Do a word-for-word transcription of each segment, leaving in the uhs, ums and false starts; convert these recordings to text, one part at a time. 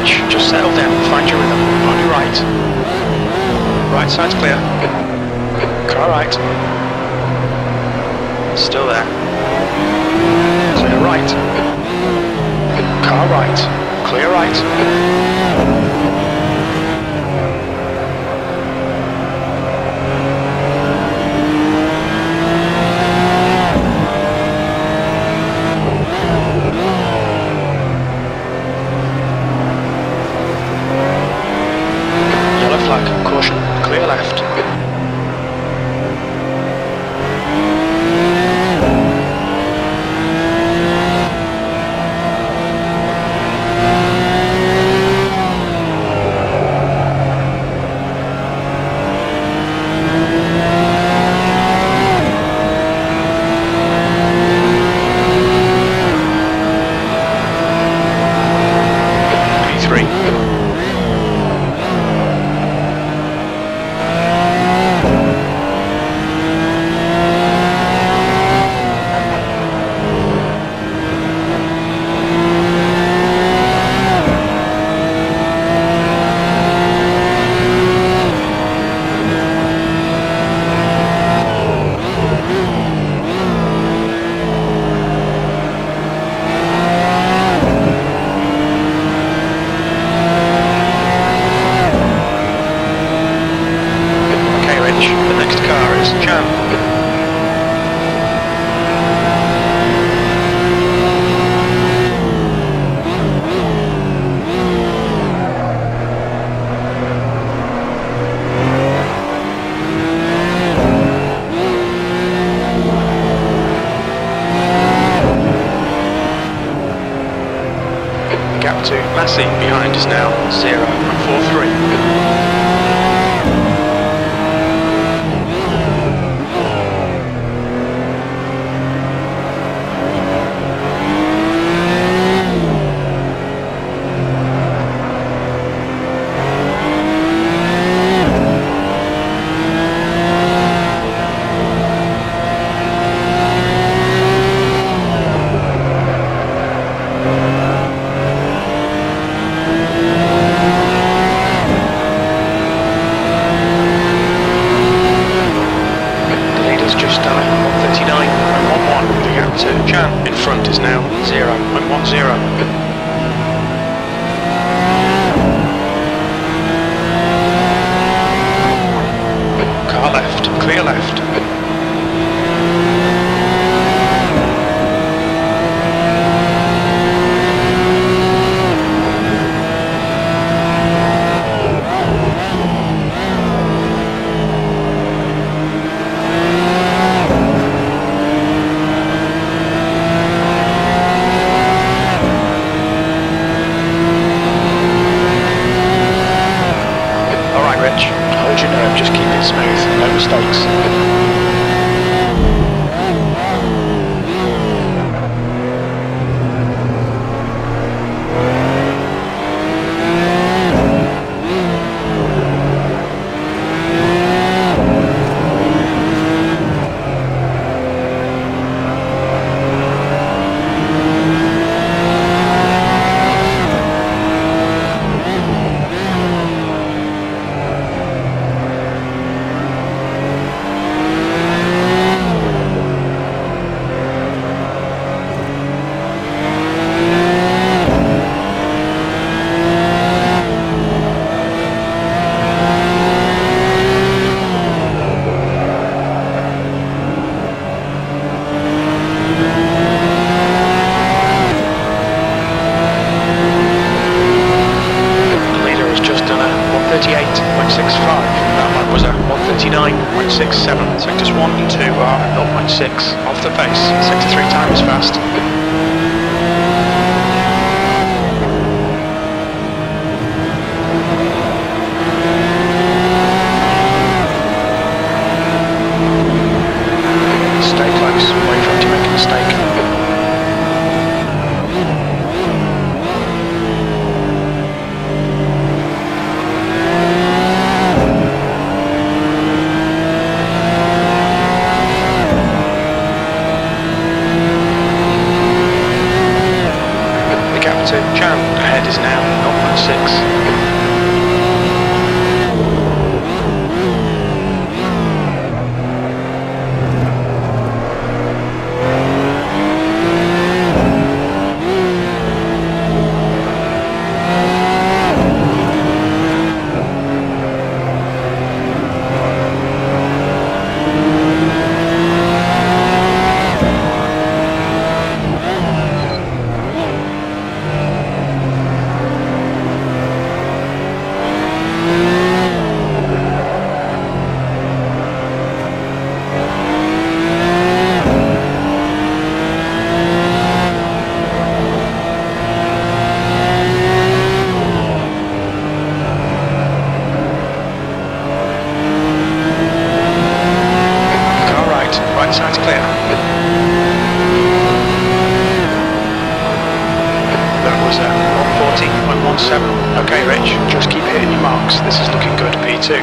Rich, just settle down, find your rhythm, on your right. Right side's clear. Car right. Still there. Clear right. Car right. Clear right. Caution, clear left. P three. The next car is Chan. Gap to Massey behind is now zero point four three. Chan in front is now zero point one zero. Car left, clear left. Hold your nerve, just keep it smooth, no mistakes. thirty-eight point six five. That one was a one thirty-nine point six seven. Sectors one and two are zero point six off the pace. Sector three time is fast. Stay close, wait for him to make a mistake. Chan ahead is now zero point point six. Side's clear. That was a one forty point one seven. Okay, Rich, just keep hitting your marks. This is looking good, P two.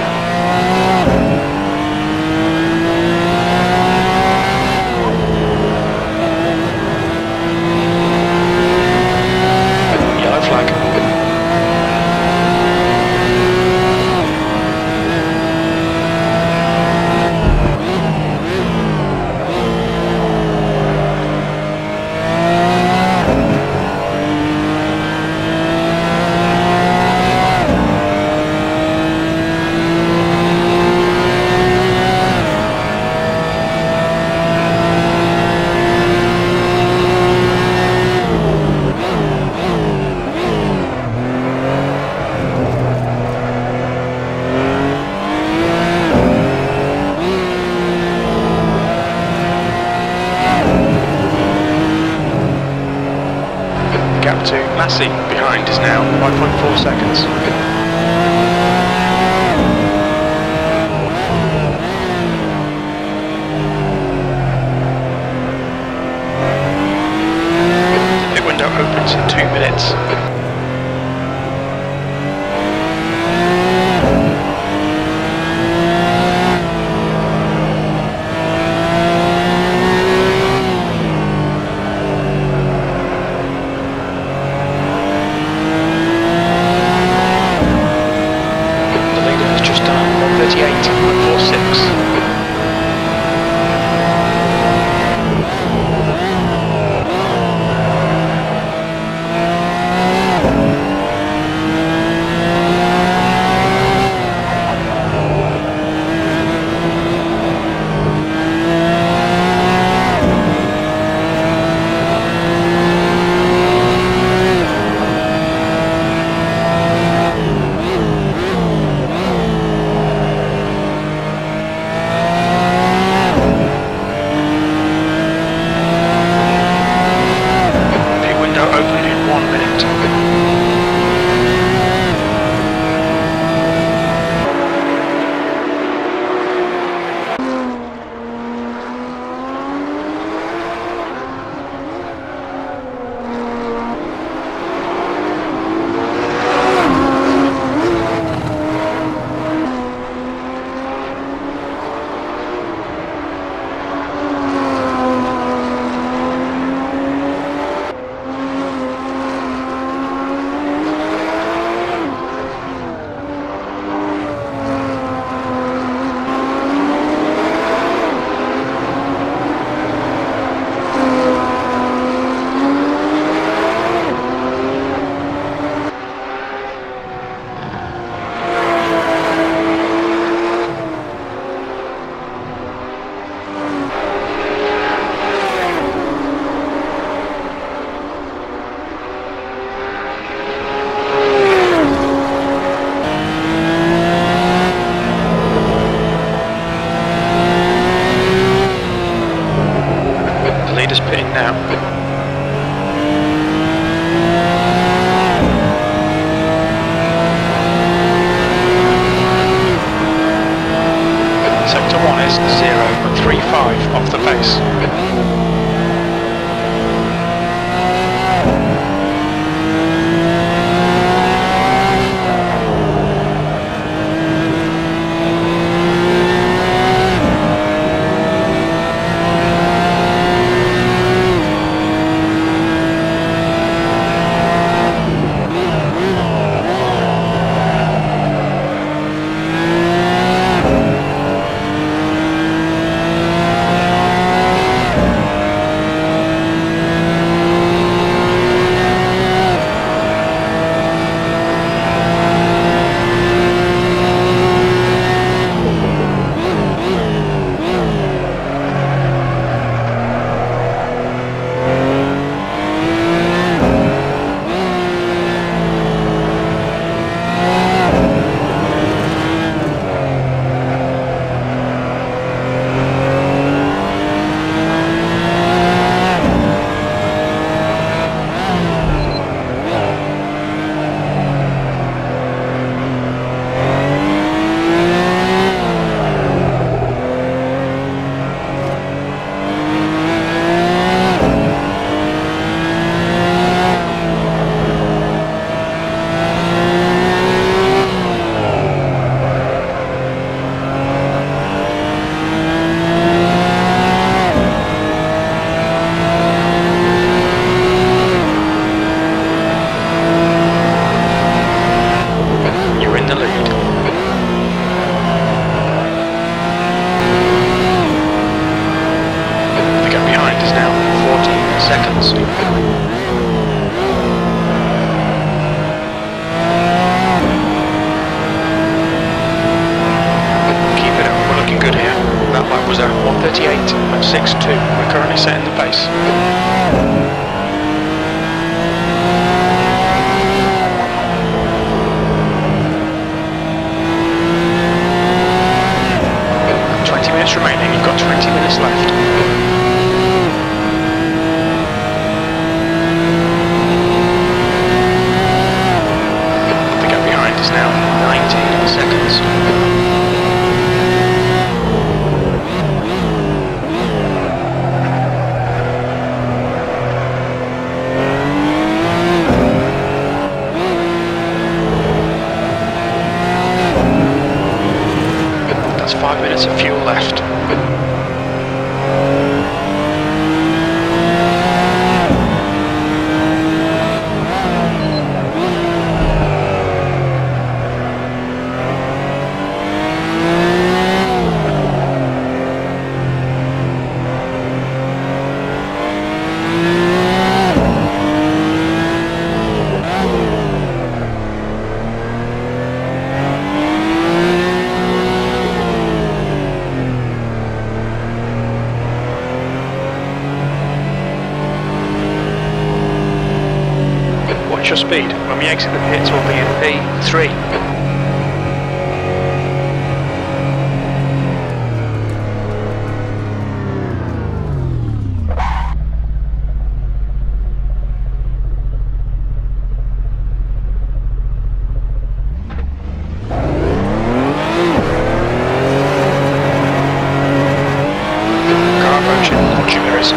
Yellow flag. Gap to Lassie behind is now five point four seconds. The pit window opens in two minutes. thirty-eight point four six. Five minutes of fuel left. Your speed. When we exit the pits, we'll be in P three. Car approaching, watch your mirrors.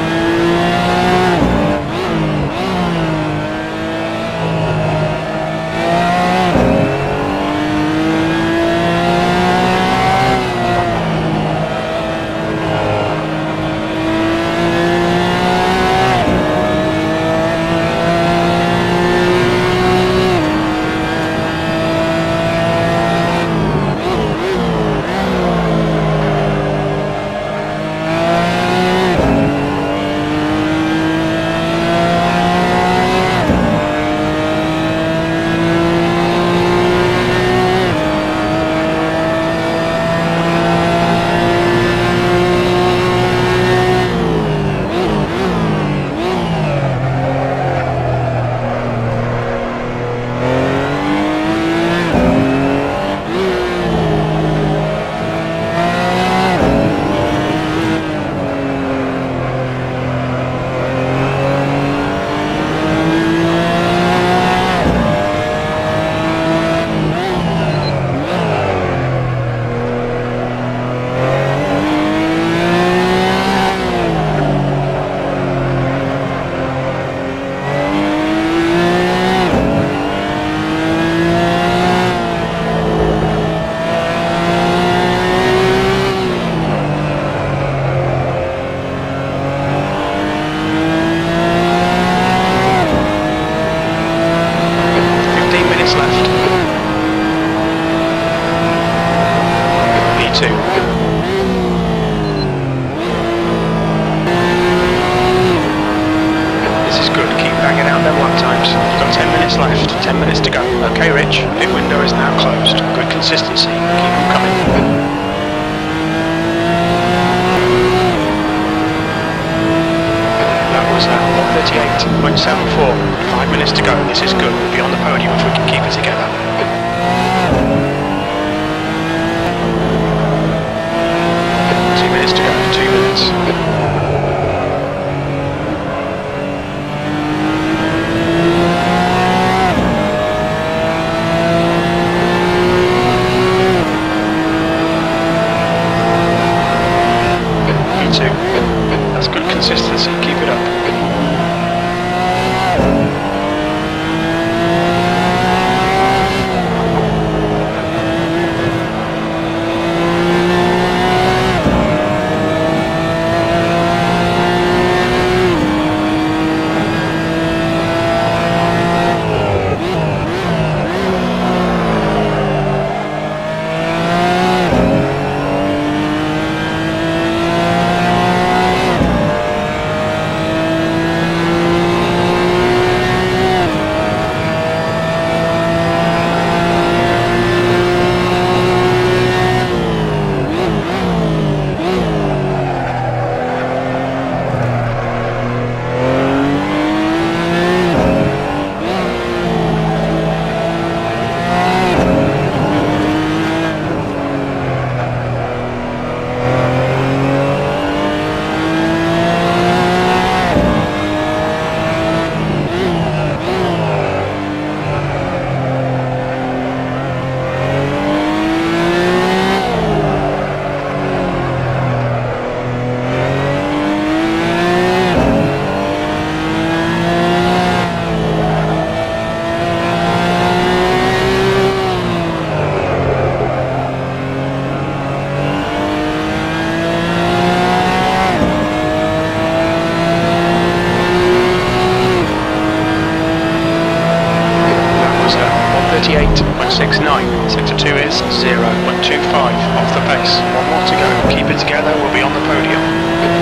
ten minutes to go. Okay, Rich, pit window is now closed. Good consistency, keep them coming. That was at one thirty-eight point seven four. Five minutes to go. This is good. We'll be on the podium if we can keep it together. Two minutes to go. Two minutes. That's good consistency, keep it up. thirty-eight point six nine. Sector two is zero point two five off the pace. One more to go. Keep it together, we'll be on the podium.